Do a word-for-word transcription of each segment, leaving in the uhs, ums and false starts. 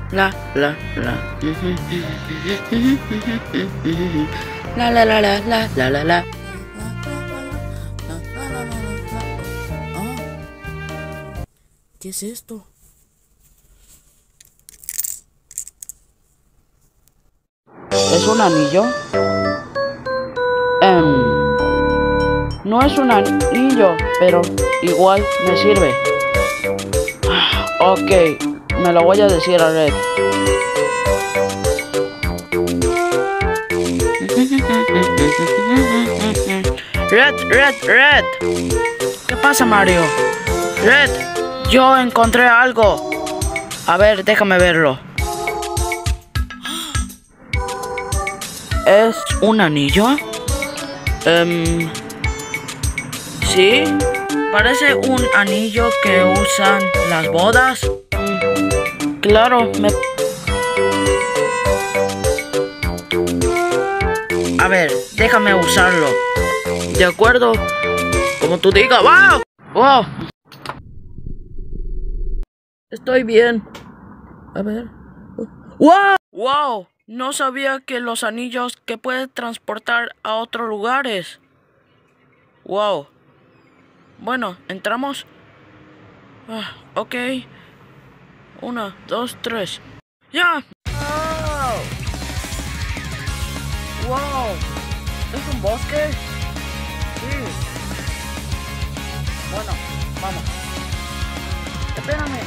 La, la, la. La, la, la, la, la, la, la, la. ¿Qué es esto? ¿Es un anillo? Um, no es un anillo, pero igual me sirve. Ok, me lo voy a decir a Red. Red, Red, Red. ¿Qué pasa, Mario? Red, yo encontré algo. A ver, déjame verlo. ¿Es un anillo? Um, sí, parece un anillo que usan las bodas. Mm, claro, me... A ver, déjame usarlo. De acuerdo, como tú digas. ¡Wow! ¡Wow! Estoy bien. A ver. ¡Wow! ¡Wow! No sabía que los anillos que pueden transportar a otros lugares. ¡Wow! Bueno, entramos. Ah, ok. Una, dos, tres. ¡Ya! ¡Wow! ¡Wow! ¿Es un bosque? Sí. Bueno, vamos. Espérame.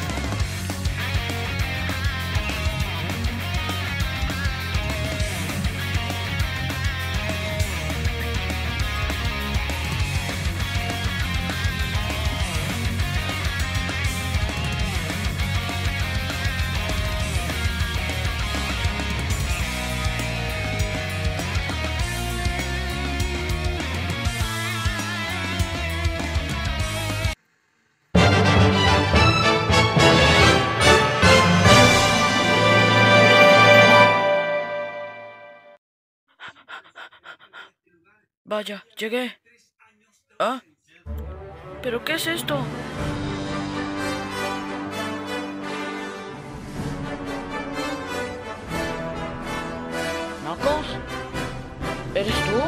Vaya, llegué. ¿Ah? ¿Pero qué es esto? ¿Knuckles? ¿Eres tú?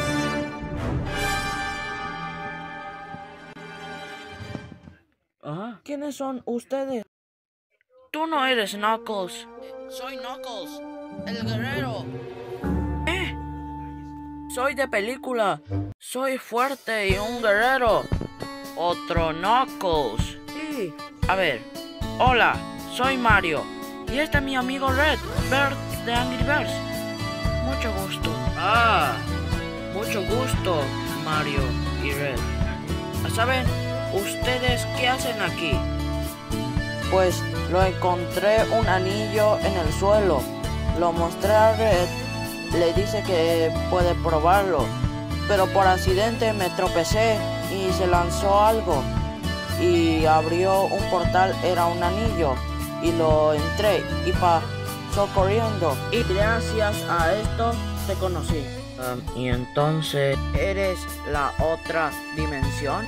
¿Ah? ¿Quiénes son ustedes? Tú no eres Knuckles. Soy Knuckles, el guerrero. ¿Eh? Soy de película. Soy fuerte y un guerrero. Otro Knuckles. Sí. A ver. Hola, soy Mario. Y este es mi amigo Red, Bert de Angry Birds. Mucho gusto. Ah, mucho gusto, Mario y Red. ¿Saben ustedes qué hacen aquí? Pues lo encontré un anillo en el suelo. Lo mostré a Red. Le dice que puede probarlo, pero por accidente me tropecé y se lanzó algo y abrió un portal, era un anillo y lo entré y pasó corriendo y gracias a esto te conocí. Um, y entonces, ¿eres la otra dimensión?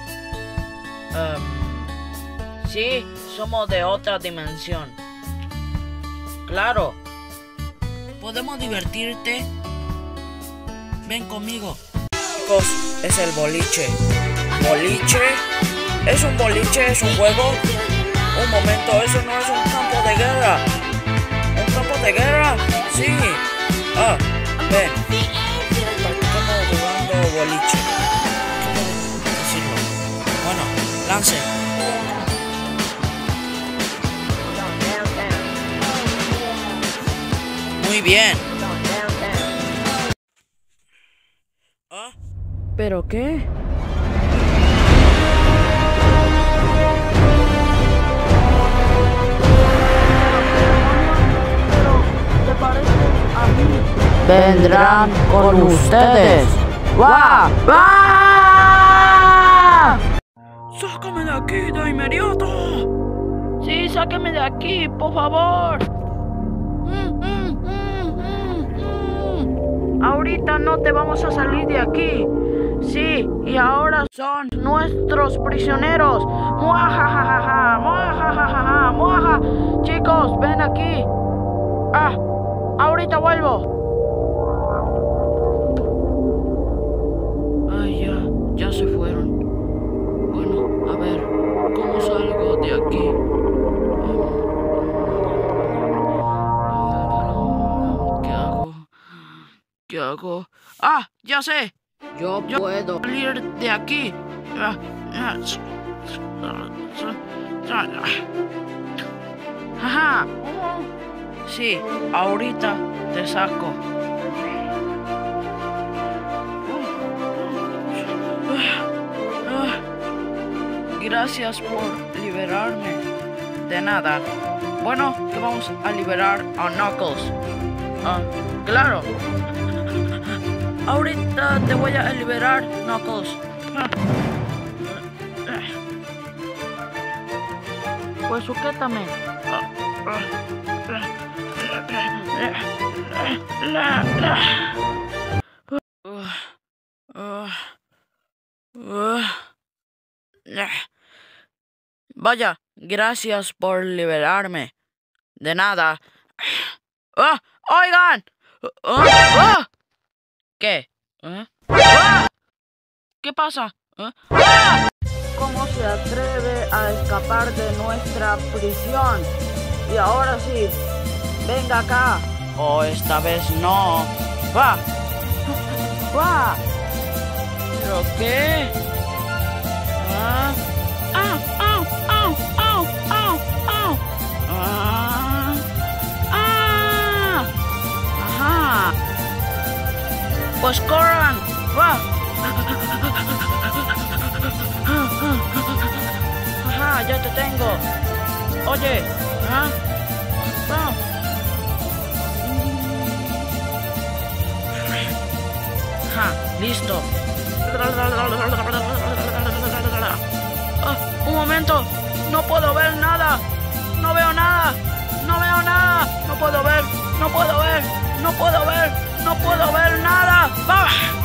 Um, sí, somos de otra dimensión. Claro. ¿Podemos divertirte? Ven conmigo. Chicos, es el boliche. ¿Boliche? ¿Es un boliche? ¿Es un juego? Un momento, eso no es un campo de guerra. ¿Un campo de guerra? Sí. Ah, ven. Estamos jugando boliche. ¿Qué puedo decirlo? Bueno, lance. Muy bien. ¿Ah? ¿Pero qué? ¿Te parece a mí? Vendrán con ustedes. ¡Guau! ¡Ah! ¡Sácame de aquí de inmediato! Sí, sáqueme de aquí, por favor. Ahorita no te vamos a salir de aquí. Sí, y ahora son nuestros prisioneros. Muajajajaja, muajajajaja, muaja. Chicos, ven aquí. ¡Ah! ¡Ahorita vuelvo! Ay, ya, ya se fueron. Bueno, a ver, ¿cómo salgo de aquí? ¿Qué hago? ¿Qué hago? ¡Ah! ¡Ya sé! Yo, Yo puedo salir de aquí. Ajá. Sí, ahorita te saco. Gracias por liberarme. De nada. Bueno, que vamos a liberar a Knuckles. Ah, claro. Ahorita te voy a liberar, Knuckles. Pues sujétame. Vaya, gracias por liberarme. De nada. ¡Oh! ¡Oigan! ¡Oh! ¡Oh! ¿Qué? ¿Eh? ¡Ah! ¿Qué pasa? ¿Eh? ¡Ah! ¿Cómo se atreve a escapar de nuestra prisión? Y ahora sí, venga acá. Oh, esta vez no. ¡Va! ¡Va! ¿Pero qué? ¿Ah? ¡Ah! ¡Au! ¡Au! ¡Au! ¡Au! ¡Au! ¡Ah! ¡Ah! ¡Ajá! Pues corran. ¡Va! Ajá, ya te tengo. Oye, ¿ah? ¡Va! Ajá, listo. Ah, un momento, no puedo ver nada. No veo nada. No veo nada. No puedo ver. No puedo ver. No puedo ver. No puedo ver nada. ¡Ah!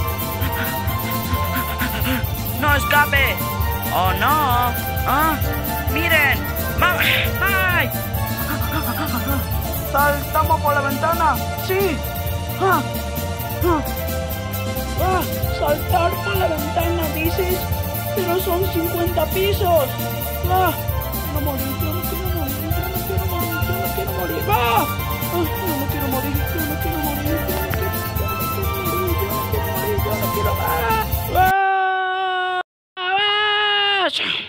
No escape. Oh no. Ah, miren. ¡Ay! Saltamos por la ventana. Sí. Ah, ah. Ah, saltar por la ventana, dices. Pero son cincuenta pisos. Ah, no morir, yo no quiero morir, yo no quiero morir, yo no quiero morir. Ah, ah, yo no quiero morir, yo no quiero morir, yo no quiero, yo no quiero morir, yo no quiero morir, yo no quiero. Ah, ah, ah,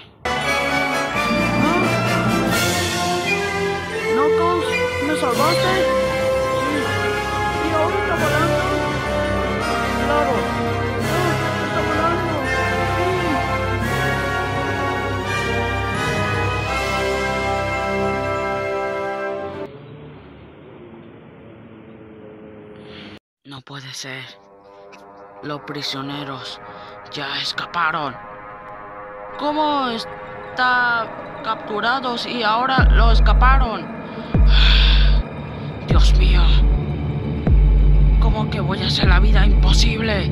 Knuckles, ¿me salvaste? Sí. Y ahora está volando. Claro. Ah, está volando. Sí. No puede ser. Los prisioneros ya escaparon. ¿Cómo está capturados y ahora lo escaparon? Dios mío. ¿Cómo que voy a hacer la vida imposible?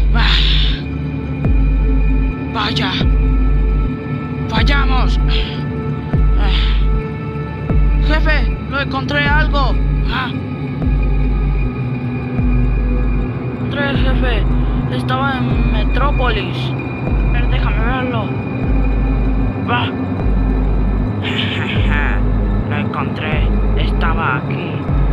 Vaya. Fallamos. Jefe, lo encontré algo. Encontré, jefe. Estaba en Metrópolis. Pero déjame verlo. Va. Lo encontré. Estaba aquí.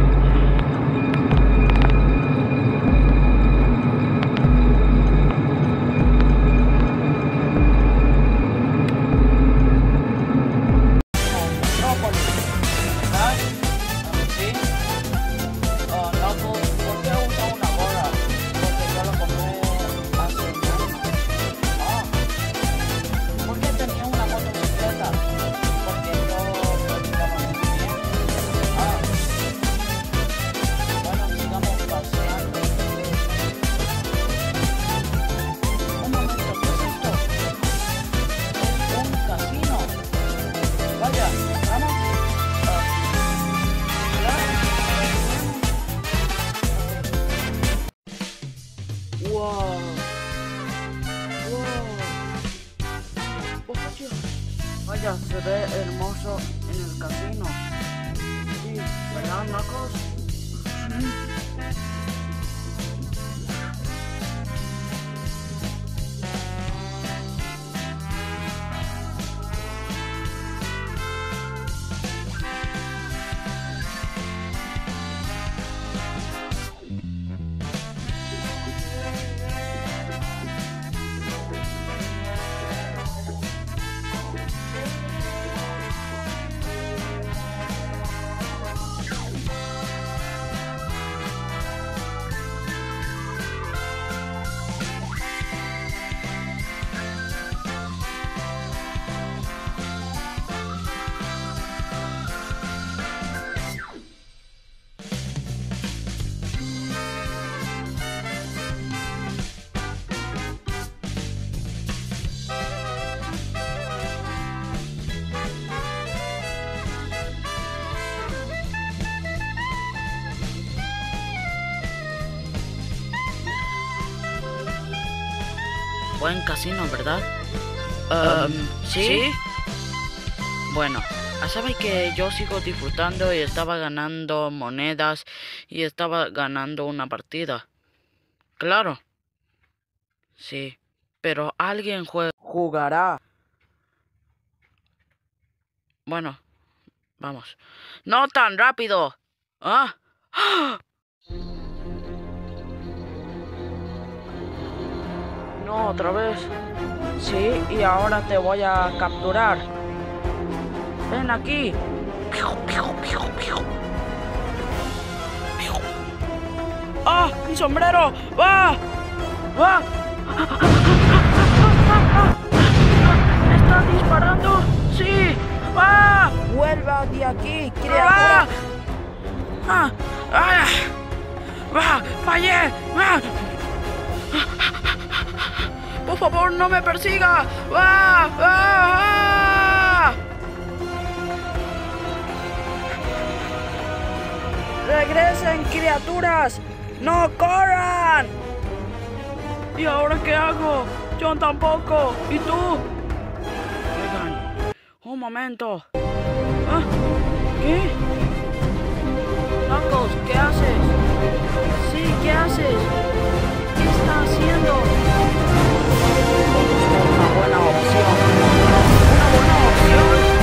Vaya, se ve hermoso en el casino. Sí, ¿verdad, Knuckles? Buen casino, ¿verdad? Um, ¿sí? ¿Sí? Bueno, sabes que yo sigo disfrutando y estaba ganando monedas y estaba ganando una partida. Claro. Sí, pero alguien juega. Jugará. Bueno, vamos. ¡No tan rápido! ¿Ah? ¡Ah! No, otra vez. Sí, y ahora te voy a capturar. Ven aquí. ¡Ah! ¡Mi sombrero! ¡Va! ¡Va! ¿Está disparando? ¡Sí! ¡Va! ¡Vuelva de aquí, criatura! ¡Ah! ¡Ah! ¡Va! ¡Fallé! ¡Va! ¡Por favor, no me persiga! ¡Ah! ¡Ah! ¡Ah! ¡Regresen, criaturas! ¡No corran! ¿Y ahora qué hago? Yo tampoco. ¿Y tú? Oigan, un momento. ¿Ah? ¿Qué? Knuckles, ¿qué haces? Sí, ¿qué haces? ¿Qué está haciendo? Una buena opción. ¿Una buena opción?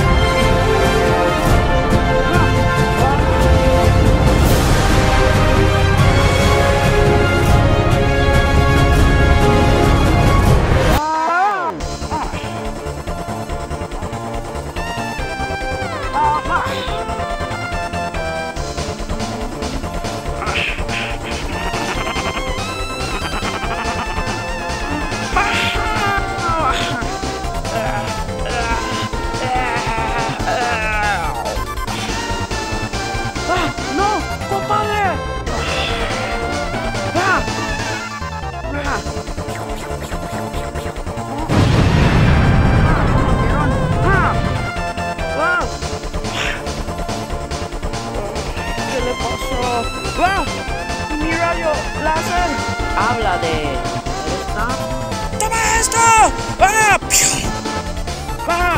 ¡Ah! ¡Mi rayo láser! Habla de... ¿Esta? ¡Toma esto! ¡Ah! ¡Ah!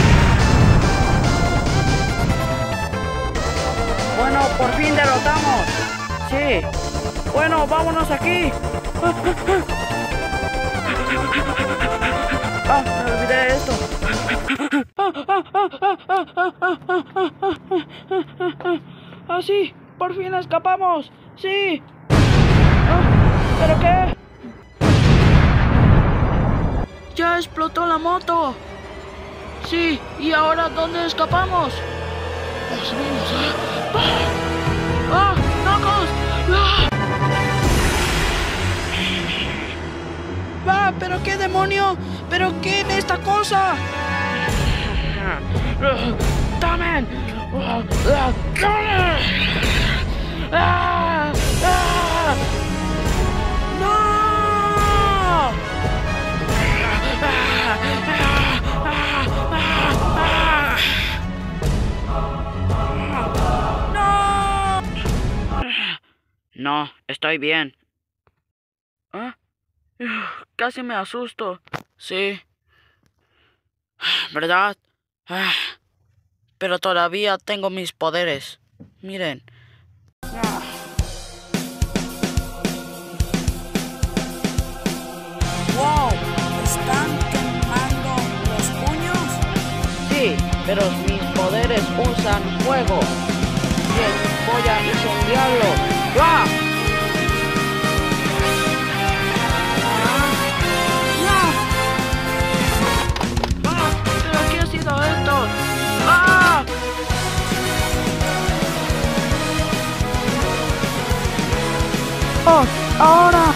Bueno, por fin derrotamos. Sí. Bueno, vámonos aquí. Ah, me olvidé de esto. ¡Ah, sí! ¡Por fin escapamos! ¡Sí! Ah, ¿pero qué? ¡Ya explotó la moto! Sí, ¿y ahora dónde escapamos? ¡Oh, subimos! ¡Ah! ¡Ah! ¡Knuckles! ¡Ah! ¡Ah! ¿Pero qué demonio? ¿Pero qué es esta cosa? ¡Tomen! ¡Ah! ¡Ah! ¡Ah! ¡No! ¡No! No, estoy bien. ¿Ah? Casi me asusto. Sí. ¿Verdad? Ah. Pero todavía tengo mis poderes. Miren. pero mis poderes usan fuego. Bien, voy a incendiarlo. ¡Ah! ¿Qué ha sido esto? ¡Ah! ¡Oh! ¡Ahora!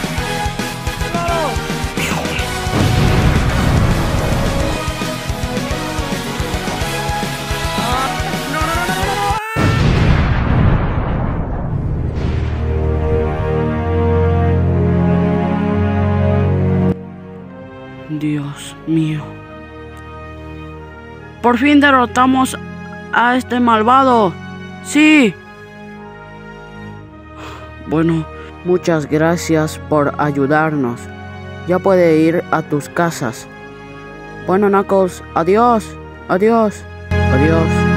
Dios mío. Por fin derrotamos a este malvado. Sí. Bueno, muchas gracias por ayudarnos. Ya puede ir a tus casas. Bueno, Knuckles, adiós. Adiós. Adiós.